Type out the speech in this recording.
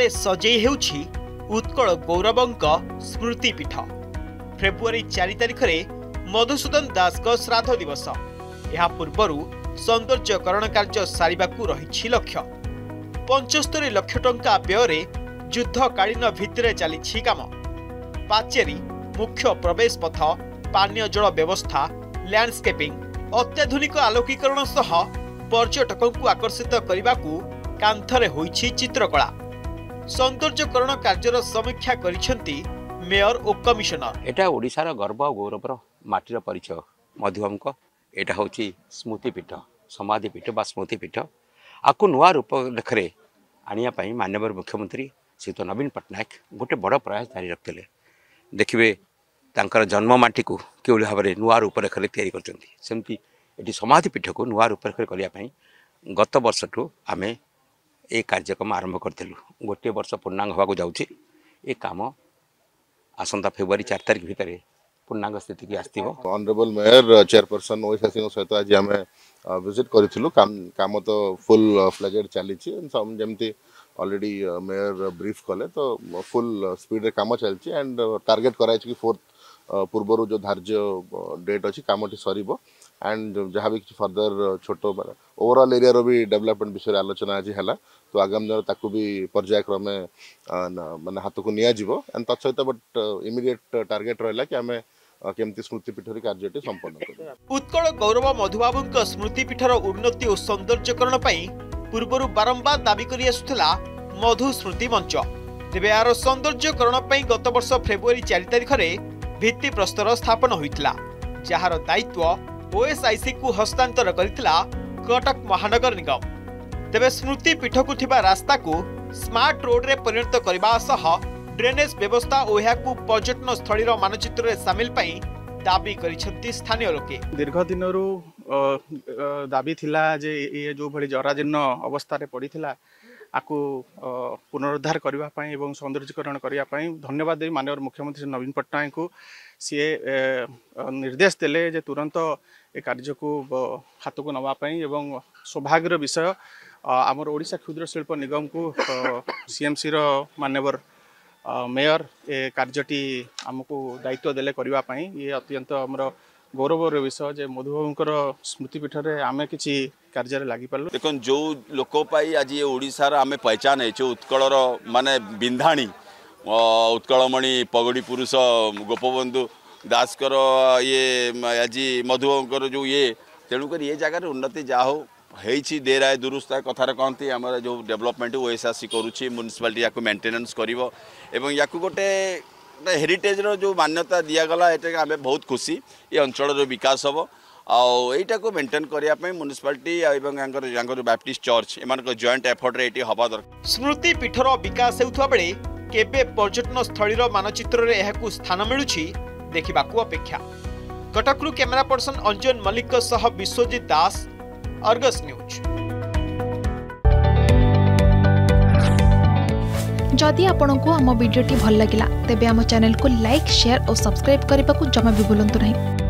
आलोचनारे सजेई हेउछि Utkal गौरवंक स्मृतिपीठ। February 4 तारिख में मधुसूदन दास श्राद्ध दिवस। यह पूर्व सौंदर्यकरण कार्य सारिबाकू रही लक्ष्य। 75 लाख टंका व्यय युद्धकालीन भित्तिरे चली काम। पाचेरी, मुख्य प्रवेश पथ, पानीय जल व्यवस्था, लैंडस्केपिंग, अत्याधुनिक आलोकीकरण सह पर्यटकों को आकर्षित करने को कांथरे होइछि चित्रकला। सौंदर्यकरण कार्यर समीक्षा करिसेंती मेयर और कमिशनर। एटा ओडिशार गर्व और गौरवर माटीर परिचय मधुबाबूक। एटा होची स्मृतिपीठ, समाधिपीठ बा स्मृतिपीठ। आपको नुआ रूपरेखे आने माननीय मुख्यमंत्री श्रीयुत नवीन पट्टनायक गोटे बड़ प्रयास जारी रखते। देखिए तांकर जन्ममाटी को कि भाव में नुआ रूपरेखे तैयारी करमती ये समाधिपीठ को नुआ रूपरेखे करने गत वर्ष आम ये कार्यक्रम आरंभ करूँ। गोटे वर्ष पूर्णांग होगा जाऊँगी। ये काम आसंता फेब्रुआरी 4 तारिख भितर पूर्णांग स्थिति की आसो। Honourable mayor chairperson OS Singh सहित आज आम विजिट करूँ। काम तो फुल फ्लेजेड चली जमती ऑलरेडी मेयर ब्रीफ कले तो फुल स्पीड रे काम चलती एंड टार्गेट कराई कि 4th पूर्वर जो धार्य डेट अच्छी कामटी सर एंड जहाँ भी किसी फर्दर छोट ओवरऑल एरिया रो भी डेवलपमेंट विषय आलोचना आज है तो आगामी दिन ताकू भी पर्यायक्रमे माने हाथ को निया जीवो एंड तत्सहित बट इमीडिएट टार्गेट रहा कि आम केमती स्मृतिपीठर कार्यटी संपन्न कर। उत्कल गौरव मधुबाबूंक स्मृतिपीठर उन्नति और सौंदर्यकरण पूर्व बारंबार दाबी करि आसुथिला मधु स्मृति मंच। तेबे यार सौंदर्यकरण गत वर्ष फेब्रुआरी 4 तारिख में भित्ति प्रस्तर स्थापन होइतिला, जार दायित्व ओएसआईसी को हस्तांतर करितिला कटक महानगर निगम। तेबे स्मृतिपीठ को थिबा रास्ता को स्मार्ट रोड रे परिणत करबा सह ड्रेनेज व्यवस्था और यहाकू पर्यटन स्थलीर मानचित्र रे शामिल पई दाबी करिसेंती स्थानीय लोके। दीर्घ दिनरू दाबी थिला जे ये जो भली जराजीर्ण अवस्था रे पड़ीथिला आकु पुनरुद्धार करबा पई एवं सौंदर्यीकरण करबा पई धन्यवाद देवी माननीय मुख्यमंत्री नवीन पट्टनायक को सी निर्देश देले जे तुरंत ए कार्य को हाथ को नवा पई एवं सौभाग्यर विषय आमर ओडिशा क्षुद्र शिल्प निगम को सीएमसी रो माननीय मेयर ए कार्यटी आमको दायित्व देले करबा पई ये अत्यंत हमर गौरवर विषय जे मधुबाबूंकर स्मृतिपीठ रे आमे किछि कार्य लागि पारलु। देखो जो लोक आज ये ओडिशार आमे पहचान है उत्कलर माने बिंधाणी उत्कलमणि पगड़ी पुरुष गोपबंधु दासकर ये आज मधुबाबूंकर जो ये तेणुक ये जगार उन्नति जा हो देर आए दुरुस्त कथार कहती आम जो डेवलपमेंट ओएसआरसी करुच्ची म्युनिसिपालिटी या मेंटेनेंस करिवो एवं या गोटे हेरिटेज रो जो मान्यता दिगला ये आम बहुत खुशी ये अंचल विकास हम आईटा को मेंटेन करने म्युनिसिपालिटी बैप्टिस्ट चर्च एम जॉइंट एफर्ट रे हवा दरकार। स्मृतिपीठर विकास हेउथबा बेले केबे पर्यटन स्थलीर मानचित्र रे एहाकू स्थान मिलुछि देखिबाकू अपेक्षा। कटकरू कैमरा पर्सन अंजन मलिक सह विश्वजीत दास, अर्गस न्यूज। जदि आपंक आम भिडी भल लगा तेब आम चैनल को लाइक, शेयर और सब्सक्राइब करने को जमा भी भूलु नहीं।